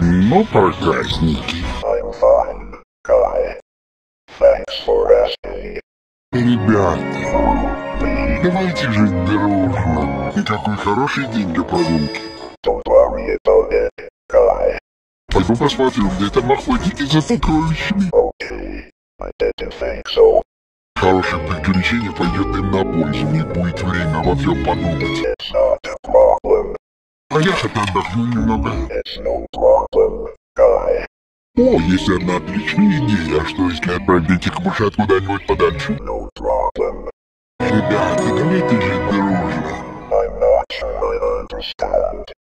Ну, проказники. I'm fine, Guy. Thanks for asking. Ребята, давайте жить дружно. И какой хороший день для прогулки. Don't worry about it, Guy. Пойду посмотрю, где там охотники за сокровищами. Okay, I didn't think so. Хорошее приключение пойдет им на пользу. Не будет время во всем подумать. It's not a problem. А я хоть отдохну немного. It's no problem, Guy. О, есть одна отличная идея. А что если отправить этих мышат куда-нибудь подальше? No problem. Ребята, давайте жить дружно. I'm not sure I understand.